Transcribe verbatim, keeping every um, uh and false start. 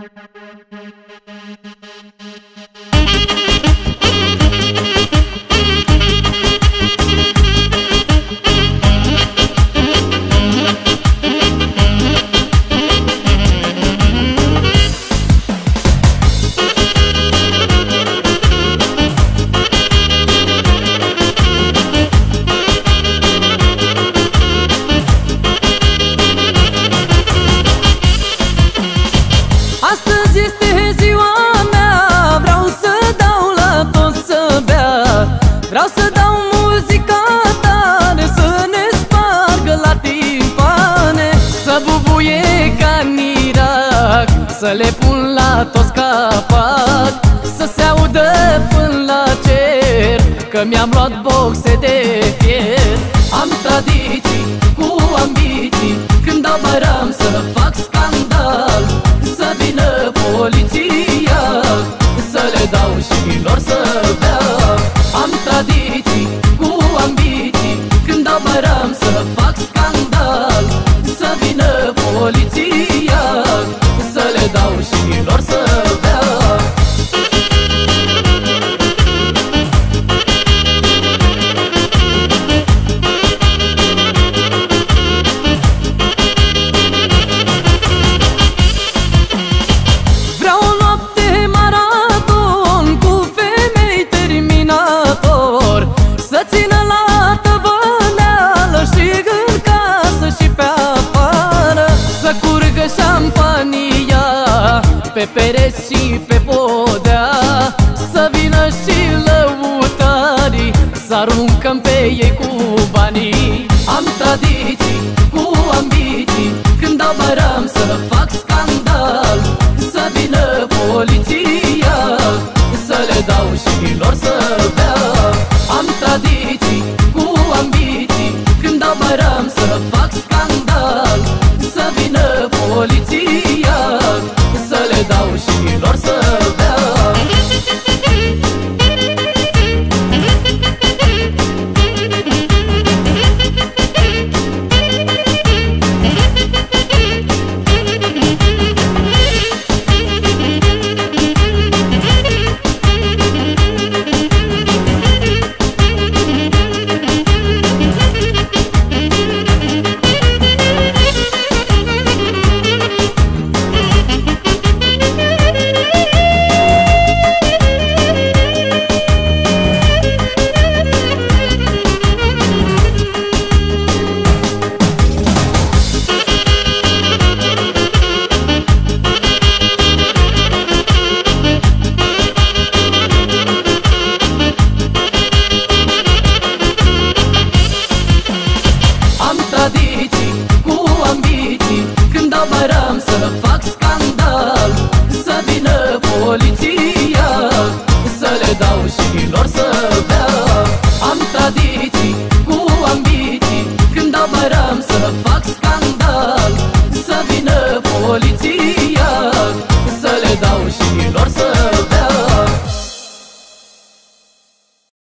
Astăzi este ziua mea, vreau să dau la toți să bea. Vreau să dau muzica tare, să ne spargă la timpane, să bubuie ca în Irak, să le pun la toți capac, să se audă până la cer că mi-am luat boxe de fier. Am tradiții cu ambiții, când dau băram să fac scandal, să vină poliția, să le dau și lor să bea. Am tradiții cu ambiții, când dau băram să fac scandal, să vină poliția, să le dau și lor să bea. Să țină la tăvăneală și în casă și pe afară, să curgă șampania pe pereți și pe podea, să vină și lăutarii, să aruncăm pe ei cu banii. Am tradiții cu ambiții, când dau băram să fac scandal, să vină poliția, să le dau și lor să bea. Am tradiții cu ambiții, când dau băram să fac scandal, să vină poliția, să le dau și lor să bea. Tradiții cu ambiții, când dau băram să fac scandal, să vină poliția, să le dau și lor să bea. Am tradiții cu ambiții, când dau băram să fac scandal,